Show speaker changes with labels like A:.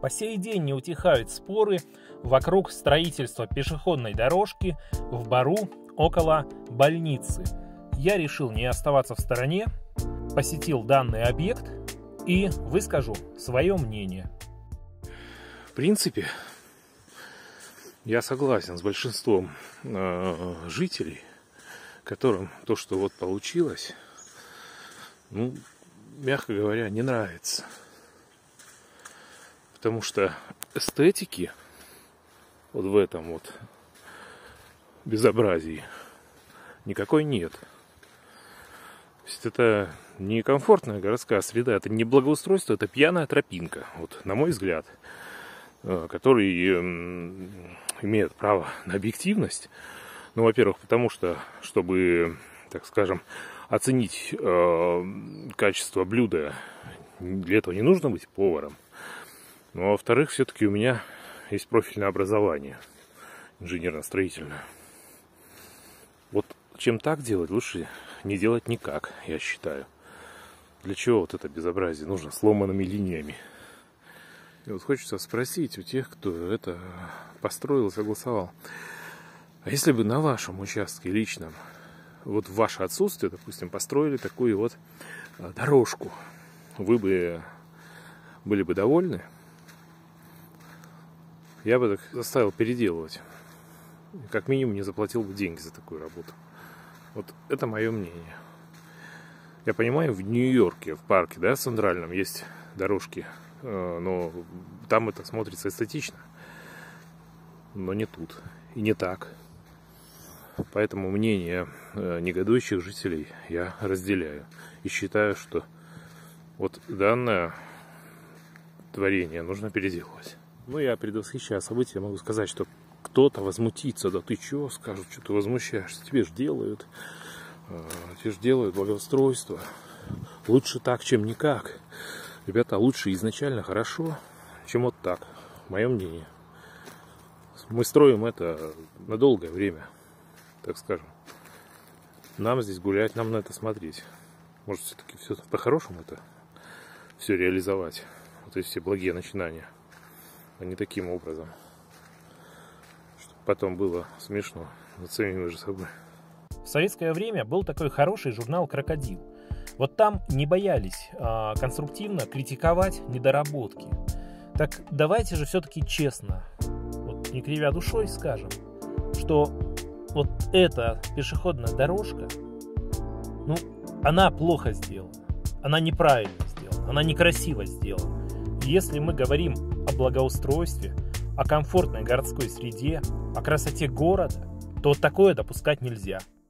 A: По сей день не утихают споры вокруг строительства пешеходной дорожки в Бару около больницы. Я решил не оставаться в стороне, посетил данный объект и выскажу свое мнение.
B: В принципе, я согласен с большинством жителей, которым то, что вот получилось, ну, мягко говоря, не нравится. Потому что эстетики вот в этом вот безобразии никакой нет. То есть это не комфортная городская среда, это не благоустройство, это пьяная тропинка, вот, на мой взгляд, который имеет право на объективность. Ну, во-первых, потому что, чтобы, так скажем, оценить качество блюда, для этого не нужно быть поваром. Ну, а во-вторых, все-таки у меня есть профильное образование, инженерно-строительное. Вот чем так делать, лучше не делать никак, я считаю. Для чего вот это безобразие нужно сломанными линиями? И вот хочется спросить у тех, кто это построил и согласовал. А если бы на вашем участке личном, вот в ваше отсутствие, допустим, построили такую вот дорожку, вы бы были бы довольны? Я бы так заставил переделывать. Как минимум не заплатил бы деньги за такую работу. Вот это мое мнение. Я понимаю, в Нью-Йорке, в парке, да, центральном есть дорожки, но там это смотрится эстетично. Но не тут. И не так. Поэтому мнение негодующих жителей я разделяю. И считаю, что вот данное творение нужно переделывать. Ну, я предвосхищая события могу сказать, что кто-то возмутится. Да ты чё, скажут, что ты возмущаешься. Тебе же делают благоустройство. Лучше так, чем никак. Ребята, лучше изначально хорошо, чем вот так. Мое мнение. Мы строим это на долгое время, так скажем. Нам здесь гулять, нам на это смотреть. Может, все-таки все по-хорошему это все реализовать. Вот эти все благие начинания. А не таким образом. Чтобы потом было смешно над самим же собой.
A: В советское время был такой хороший журнал «Крокодил». Вот там не боялись конструктивно критиковать недоработки. Так давайте же все-таки честно, вот не кривя душой, скажем, что вот эта пешеходная дорожка, ну, она плохо сделана, она неправильно сделана, она некрасиво сделана. И если мы говорим о благоустройстве, о комфортной городской среде, о красоте города, то такое допускать нельзя.